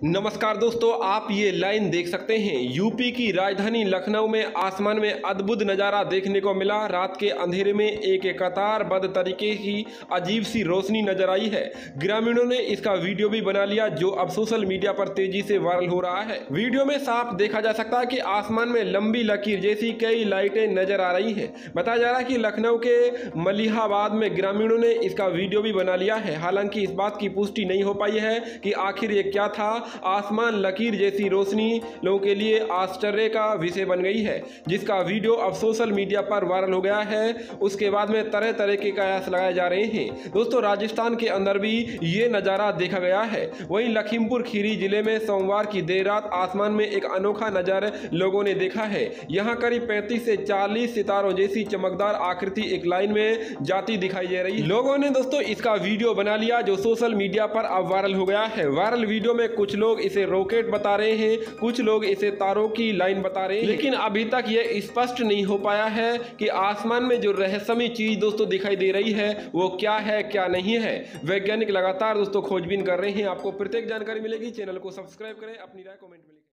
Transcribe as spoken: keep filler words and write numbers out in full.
नमस्कार दोस्तों, आप ये लाइन देख सकते हैं। यूपी की राजधानी लखनऊ में आसमान में अद्भुत नज़ारा देखने को मिला। रात के अंधेरे में एक कतारबद्ध तरीके की अजीब सी रोशनी नजर आई है। ग्रामीणों ने इसका वीडियो भी बना लिया, जो अब सोशल मीडिया पर तेजी से वायरल हो रहा है। वीडियो में साफ देखा जा सकता है कि आसमान में लंबी लकीर जैसी कई लाइटें नजर आ रही है। बताया जा रहा है कि लखनऊ के मलिहाबाद में ग्रामीणों ने इसका वीडियो भी बना लिया है। हालांकि इस बात की पुष्टि नहीं हो पाई है कि आखिर ये क्या था। आसमान लकीर जैसी रोशनी लोगों के लिए आश्चर्य का विषय बन गई है, जिसका वीडियो अब सोशल मीडिया पर वायरल हो गया है। उसके बाद में तरह तरह के कयास लगाए जा रहे हैं। दोस्तों, राजस्थान के अंदर भी ये नज़ारा देखा गया है। वहीं लखीमपुर खीरी जिले में सोमवार की देर रात आसमान में एक अनोखा नज़र लोगों ने देखा है। यहाँ करीब पैंतीस से चालीस सितारों जैसी चमकदार आकृति एक लाइन में जाती दिखाई दे रही है। लोगों ने दोस्तों इसका वीडियो बना लिया, जो सोशल मीडिया पर अब वायरल हो गया है। वायरल वीडियो में कुछ लोग इसे रॉकेट बता रहे हैं, कुछ लोग इसे तारों की लाइन बता रहे हैं, लेकिन अभी तक यह स्पष्ट नहीं हो पाया है कि आसमान में जो रहस्यमय चीज दोस्तों दिखाई दे रही है वो क्या है क्या नहीं है। वैज्ञानिक लगातार दोस्तों खोजबीन कर रहे हैं। आपको प्रत्येक जानकारी मिलेगी। चैनल को सब्सक्राइब करें, अपनी राय कमेंट में लिखें।